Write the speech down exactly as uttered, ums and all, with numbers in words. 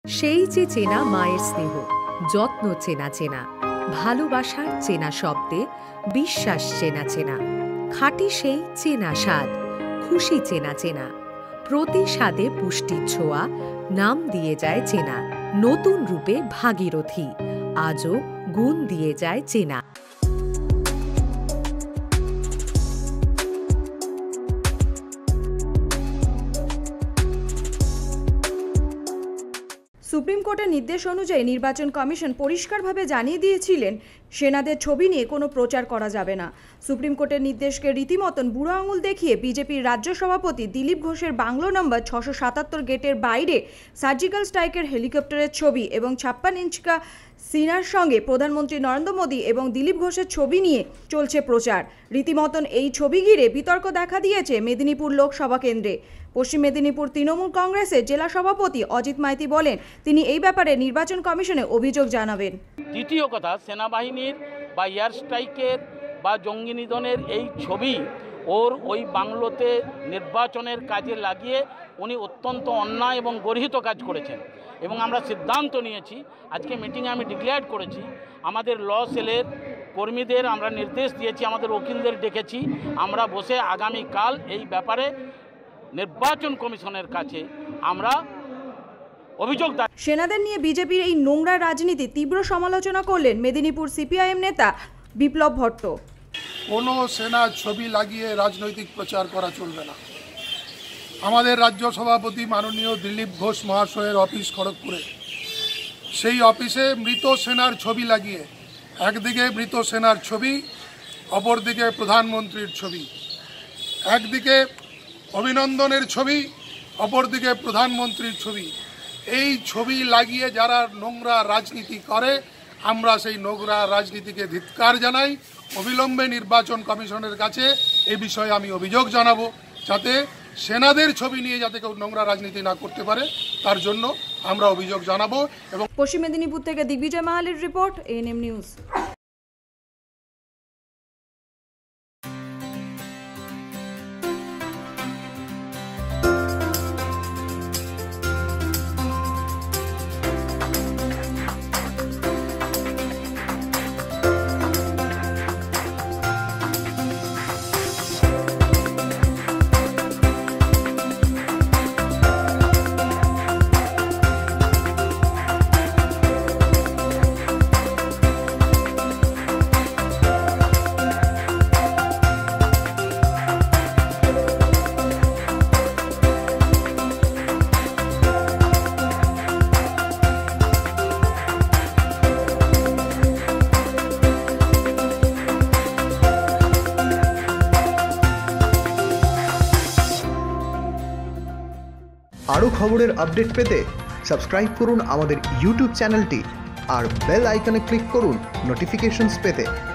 সেই যে চেনা মায়ের স্নেহ, যত্ন চেনা চেনা, ভালোবাসার চেনা শব্দে বিশ্বাস চেনা চেনা, খাঁটি সেই চেনা স্বাদ, খুশি চেনা চেনা, প্রতি স্বাদে পুষ্টির ছোঁয়া, নাম দিয়ে যায় চেনা, নতুন রূপে ভাগীরথী, আজও গুণ দিয়ে যায় চেনা। সুপ্রিম কোর্টের নির্দেশ অনুযায়ী নির্বাচন কমিশন পরিষ্কারভাবে জানিয়ে দিয়েছিলেন সেনাদের ছবি নিয়ে কোনো প্রচার করা যাবে না। সুপ্রিম কোর্টের নির্দেশকে রীতিমতন বুড়ো আঙুল দেখিয়ে বিজেপির রাজ্য সভাপতি দিলীপ ঘোষের বাংলো নম্বর ছশো সাতাত্তর গেটের বাইরে সার্জিক্যাল স্ট্রাইকের হেলিকপ্টারের ছবি এবং ছাপ্পান্ন ইঞ্চিকা সিনার সঙ্গে প্রধানমন্ত্রী নরেন্দ্র মোদী এবং দিলীপ ঘোষের ছবি নিয়ে চলছে প্রচার। রীতিমতন এই ছবি ঘিরে বিতর্ক দেখা দিয়েছে মেদিনীপুর লোকসভা কেন্দ্রে। পশ্চিম মেদিনীপুর তৃণমূল কংগ্রেসের জেলা সভাপতি অজিত মাইতি বলেন, তিনি এই ব্যাপারে নির্বাচন কমিশনে অভিযোগ জানাবেন। দ্বিতীয় কথা, সেনাবাহিনীর বা এয়ার স্ট্রাইকের বা জঙ্গি নিধনের এই ছবি ওর ওই বাংলোতে নির্বাচনের কাজে লাগিয়ে উনি অত্যন্ত অন্যায় এবং গর্হিত কাজ করেছেন এবং আমরা সিদ্ধান্ত নিয়েছি, আজকে মিটিংয়ে আমি ডিক্লেয়ার করেছি, আমাদের ল সেলের কর্মীদের আমরা নির্দেশ দিয়েছি, আমাদের উকিলদের ডেকেছি, আমরা বসে আগামীকাল এই ব্যাপারে নির্বাচন কমিশনের কাছে আমরা অভিযোগ। সেনাদের নিয়ে বিজেপির এই নোংরা রাজনীতি তীব্র সমালোচনা করলেন মেদিনীপুর সিপিআইএম নেতা বিপ্লব ভট্ট। কোনো সেনার ছবি লাগিয়ে রাজনৈতিক প্রচার করা চলবে না। আমাদের রাজ্য সভাপতি মাননীয় দিলীপ ঘোষ মহাশয়ের অফিস খড়গপুরে, সেই অফিসে মৃত সেনার ছবি লাগিয়ে একদিকে মৃত সেনার ছবি, অপরদিকে প্রধানমন্ত্রীর ছবি, একদিকে অভিনন্দনের ছবি, অপরদিকে প্রধানমন্ত্রীর ছবি, এই ছবি লাগিয়ে যারা নোংরা রাজনীতি করে, আমরা সেই নোংরা রাজনীতিকে ধিক্কার জানাই। অবিলম্বে নির্বাচন কমিশনের কাছে এই বিষয়ে আমি অভিযোগ জানাবো, যাতে সেনাদের ছবি নিয়ে যাতে কেউ নোংরা রাজনীতি না করতে পারে, তার জন্য আমরা অভিযোগ জানাবো। এবং পশ্চিম মেদিনীপুর থেকে দিগ্বিজয় মাহালির রিপোর্ট, এএনএম নিউজ। আরও খবরের আপডেট পেতে সাবস্ক্রাইব করুন আমাদের ইউটিউব চ্যানেলটি আর বেল আইকনে ক্লিক করুন নোটিফিকেশনস পেতে।